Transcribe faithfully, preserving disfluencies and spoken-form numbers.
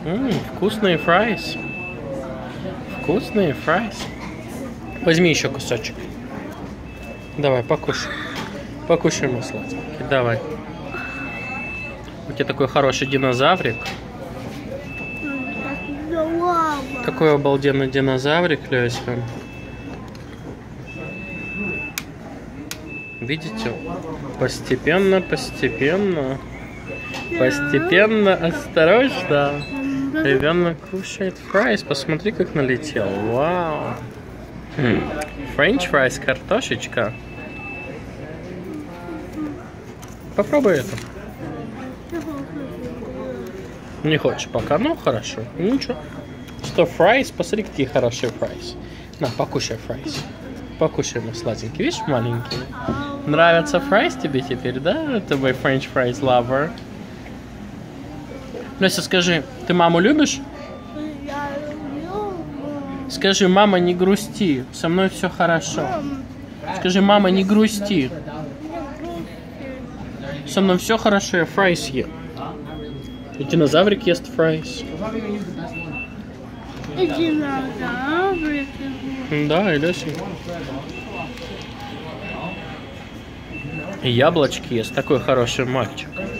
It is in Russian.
Ммм, вкусные фрайс. Вкусные фрайс. Возьми еще кусочек. Давай, покушай. Покушай, мой сладкий. Давай. У тебя такой хороший динозаврик. Какой обалденный динозаврик, Лёська. Видите? Постепенно, постепенно. Постепенно, осторожно. Ребенок кушает фрайс. Посмотри, как налетел. Вау. Френч фрайс, картошечка. Попробуй это. Не хочешь пока? Ну, хорошо. Ничего. Что фрайс? Посмотри, какие хорошие фрайс. На, покушай фрайс. Покушай, мой сладенький. Видишь, маленький? Нравится фрайс тебе теперь, да? Это мой френч фрайс лавер. Лёся, скажи, ты маму любишь? Я люблю. Скажи, мама, не грусти. Со мной все хорошо. Скажи, мама, не грусти. Со мной все хорошо, я фрайс ем. И динозаврик ест фрайс. И динозаврик. Да, и Лёся. И яблочки ест. Такой хороший мальчик.